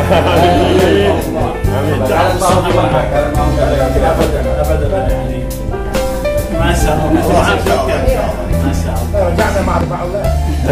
آمين. جعل الله معك. أبدا يعني. ما شاء الله. ما شاء الله. رجعنا مع الأولاد.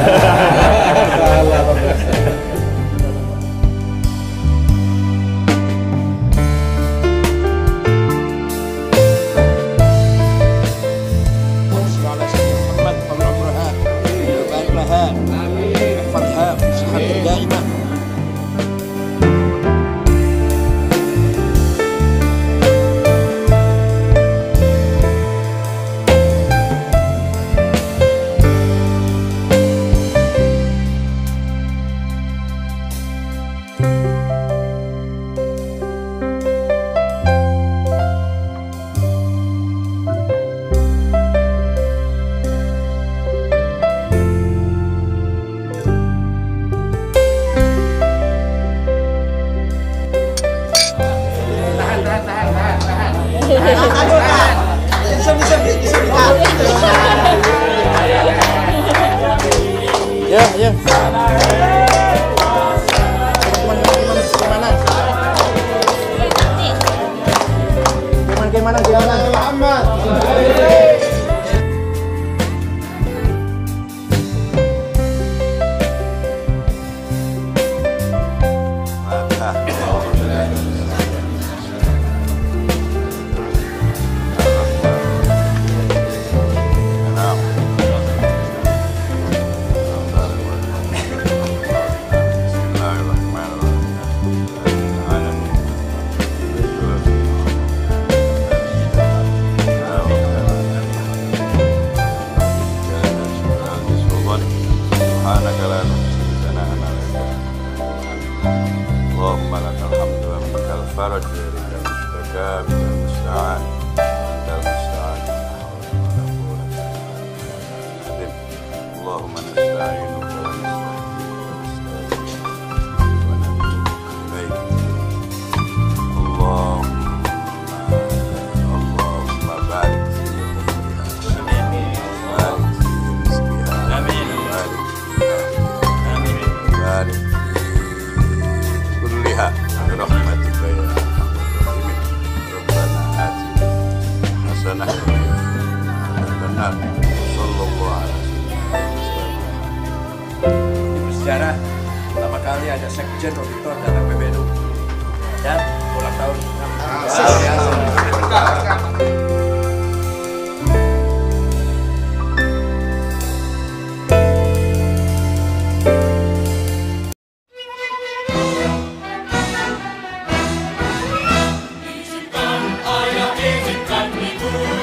Ya. Gimana? Muhammad. سبحانك لا نحصي ثناء عليك اللهم لك الحمد ومنك الفرج وإليك المشتكى بك المستعان أنت المستعان اللهم نستعينك ونستهديك ونتوب إليك اللهم بارك في أمورها بارك في رزقها بارك كلها برحمتك يا ارحم الراحمين ربنا آتنا حسنة عذاب النار صلى الله عليه وسلم. Bersejarah pertama kali ada sekjen auditor dalam PBNU dan ulang tahun 6. Izinkan ayah, izinkan ibu.